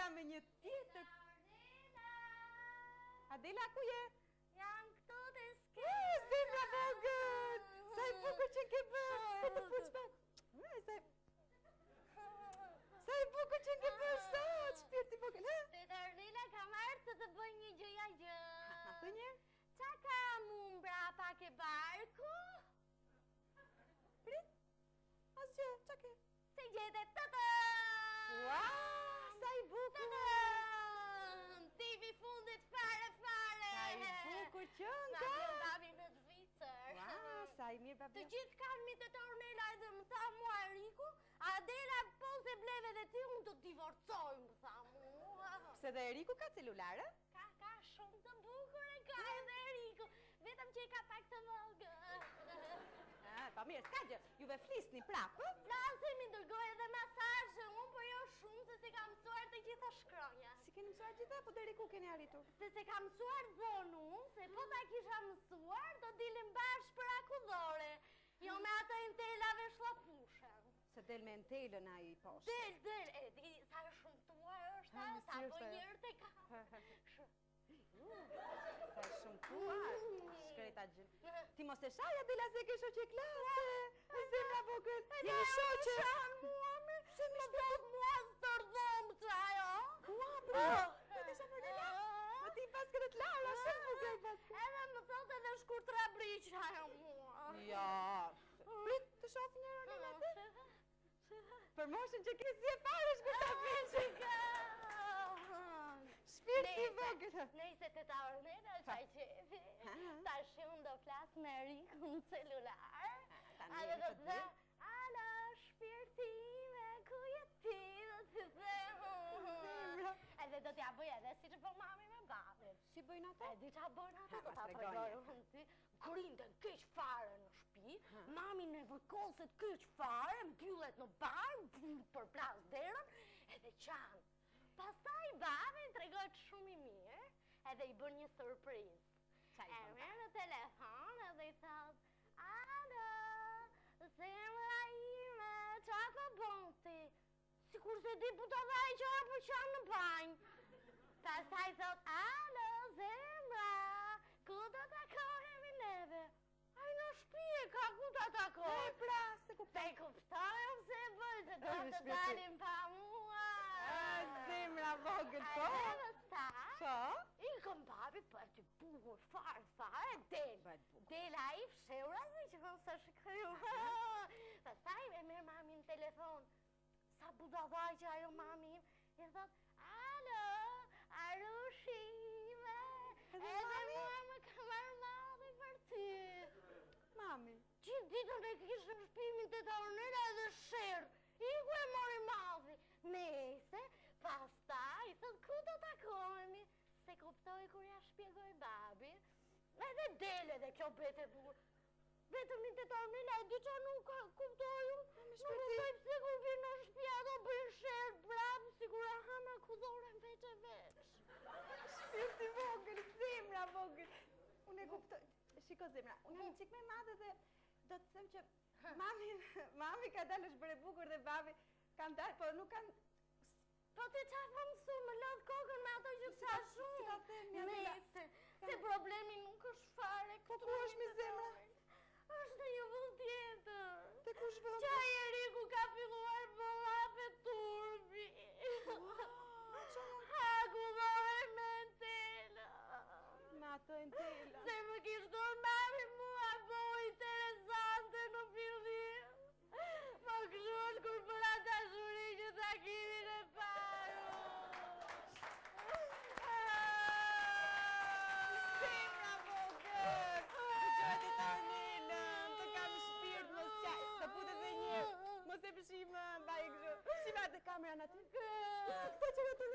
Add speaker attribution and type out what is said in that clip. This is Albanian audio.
Speaker 1: Adela me një tjetër. Adela, ku je?
Speaker 2: Jam këtu të skejtë.
Speaker 1: Zemra vogël! Sa i bukur që ke bërë! Sa të puç pak! Sa i bukur që ke bërë sot, shpirti vogël, ha?
Speaker 2: Teta Ardela, kam ardhur të të bëj një gjëja gjë.
Speaker 1: Ma thë një?
Speaker 2: Qa kam unë mbrapa ke barku?
Speaker 1: Prit? Asgjë, qa ke?
Speaker 2: Se gjete tëtën!
Speaker 1: Ua, sa i bukur!
Speaker 2: Tëtën! Tipi fundit fare!
Speaker 1: Sa i bukur që
Speaker 2: Na
Speaker 1: nga!
Speaker 2: vjen babi në Zvicër.
Speaker 1: Ua, sa i mirë
Speaker 2: Të
Speaker 1: babi.
Speaker 2: gjithë kanë mi të Ornela edhe më tha mua Riku, Adela po se bleve dhe ti unë të divorcojmë, më tha mua.
Speaker 1: Pse dhe Eriku ka celularë?
Speaker 2: Ka shumë të bukur e ka edhe Riku, vetëm që i ka pak të vogël.
Speaker 1: Pa mirë, s'ka gjë, juve flisni prapë?
Speaker 2: Flasim, i ndërgoj edhe masazhe, unë po jo shumë se se ka mësuar të gjitha shkronja.
Speaker 1: Si keni mësuar gjitha, po deri ku keni arritur?
Speaker 2: Se ka mësuar dhonu, se po ta kisha mësuar, do dilim bashkë për akudhore. Jo me ato intelave shlapushen.
Speaker 1: Se del me ntelën a i poshtë.
Speaker 2: Del, e di sa shumtuar është, sa po njërë të ka.
Speaker 1: Sa shumtuar, shkreta gjën. Ti mos e shaj, Adela, se ke shoqe klase. Zemra vogël, jemi shoqe. Se më shpëtë
Speaker 2: mua stërdhëm të ajo.
Speaker 1: Ua, bro, e të shafë Adela. Më ti pas këtë të lara, shumë bukur pas këtë.
Speaker 2: Edhe më thot edhe shkurtra briq ajo mua.
Speaker 1: Ja, prit të shafë një Adela të. Për moshën që keni si e fare shkurtra briq. Shpirti vogël.
Speaker 2: Nejse të ta Ornela qaj qefi. Ta shumë do flasë me Riku në celular. Edhe do të dhe, alo, shpirti ime, ku je ti, do të dhe. Edhe do t'ja bëj edhe si që po mami me babin.
Speaker 1: Si bëjnë ato?
Speaker 2: E di qa bëjnë ato, do t'a tregoj unë ti. Grindën keq fare në shpi, mami në vërkoset keq fare, mbyllet në barë, për plas derën, edhe qanë. Pastaj babin tregojt shumë i mirë, edhe i bën një surprizë. E merë në telefon edhe i thot, alo, zemra ime, qa po bon ti? Sikur se di puta dhaj që apo qanë në banjë. Pastaj thot, alo, zemra, ku do takohemi neve? Aj në shpije, ka ku ta takohemi?
Speaker 1: E pra, se kuptoj.
Speaker 2: Te kuptojmë se bëjë, se do të dalim pa mua.
Speaker 1: Zemra vogël, po?
Speaker 2: Edhe sta,
Speaker 1: Po?
Speaker 2: i këm babi për të bukur, fare, del. Del a i fshura dhe që këmë së shkëju. Pastaj me merë mami në telefon. Sa budadaj që ajo mami im, i thot, alo, Arushime, edhe mua më ka marrë madhi për ty.
Speaker 1: Mami.
Speaker 2: Qitë ditën e kishë në shpimin të ta Ornela edhe shërë. I ku e mori madhi. Nese, pasta, i thot, ku do takohemi? Se kuptoj kur ja shpjegoj babi. Edhe dele dhe kjo bete bukur. Vetëm një të ta Ornela e di që nuk kuptoj unë. Nuk kuptoj pëse kur vinë në shpja do bëjnë shërë brabë, sigur a hama kudhore në veç e veç.
Speaker 1: Shpirti vogël, zemra vogël. Unë e kuptoj. Shiko zemra, unë jam qik me madhe dhe do të them që mami ka dalë është bërë bukur dhe babi kanë dalë, po nuk kanë...
Speaker 2: Po të qa po mësu, më lodhë kokën me ato që sa shumë.
Speaker 1: Si ka themi,
Speaker 2: Nese, se problemi nuk është fare.
Speaker 1: Po ku është mi zemra?
Speaker 2: është në një vëll tjetër.
Speaker 1: Te kush vëll?
Speaker 2: Qa i Eriku ka filluar bëllape turbi. Haku dhore me entela.
Speaker 1: Me ato entela.
Speaker 2: Se më kishtë mami mua po interesante në fillim. Më këshull kur për ata shuri që ta kimin e paru.
Speaker 1: Zemra vogël! Gjati të Ornelën, të kam shpirt, mos qaj, të putë dhe një, mos e pëshim, baj këshu. Shima të kameran aty. Këta që vetë